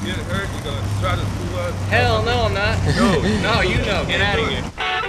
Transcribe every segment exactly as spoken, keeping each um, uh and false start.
get hurt, you're gonna try to screw us? Hell no, I'm not. No. No, you know. Get out of here.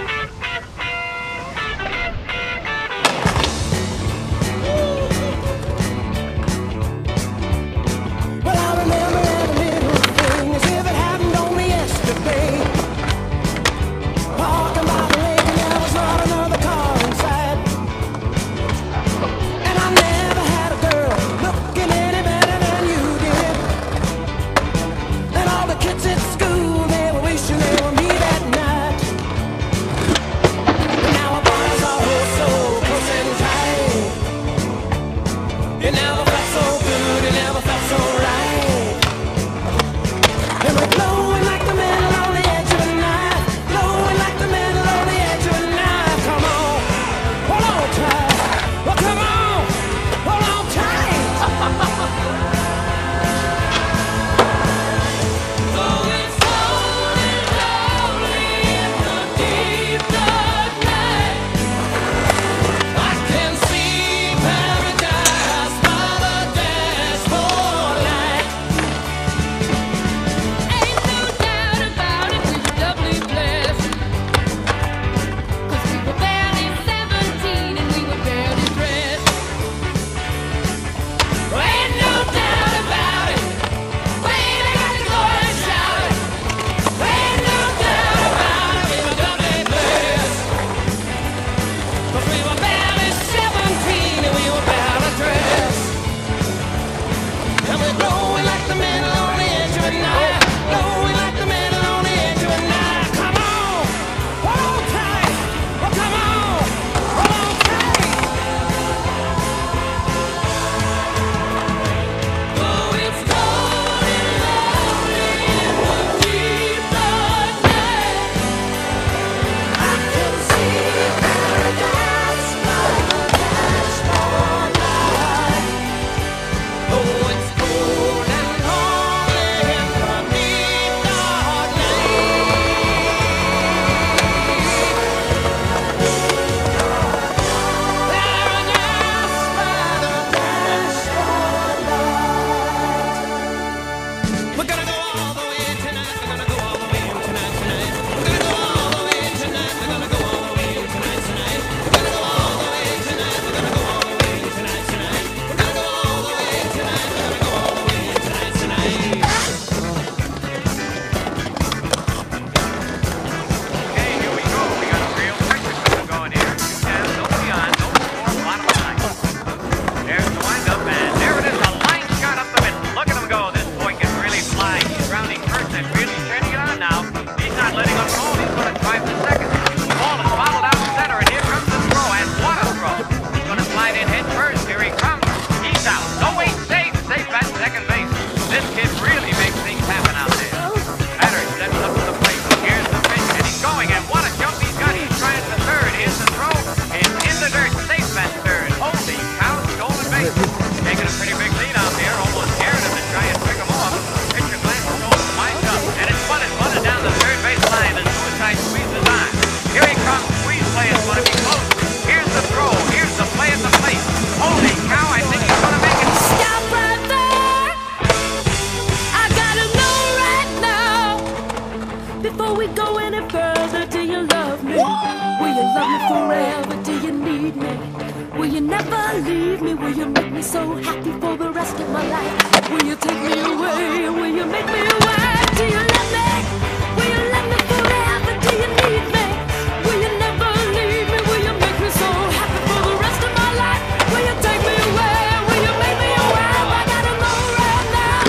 Before we go any further, do you love me? Will you love me forever? Do you need me? Will you never leave me? Will you make me so happy for the rest of my life? Will you take me away? Will you make me away? Do you love me? Will you love me forever? Do you need me? Will you never leave me? Will you make me so happy for the rest of my life? Will you take me away? Will you make me away? I gotta know right now.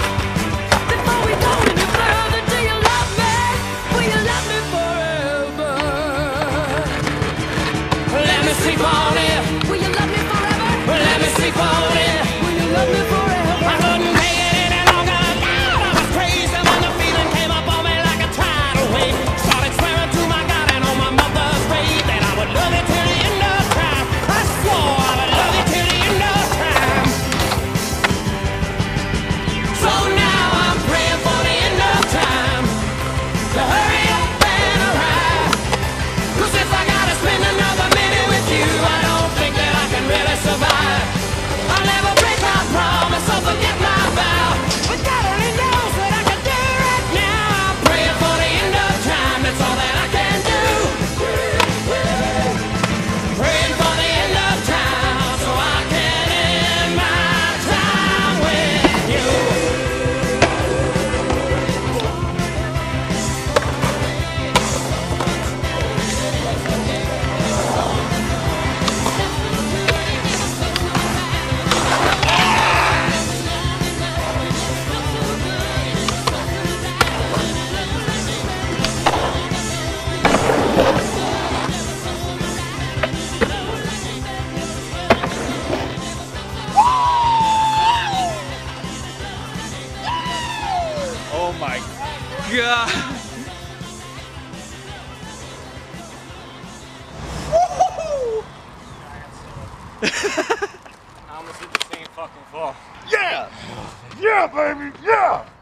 Before we go any further, do you love me? Will you love me forever? Let me sleep on it. Will you love me forever? Let me sleep on it. Will you love me forever? I couldn't take it any longer. my god. I almost hit the same fucking fall. Yeah! Yeah, baby! Yeah!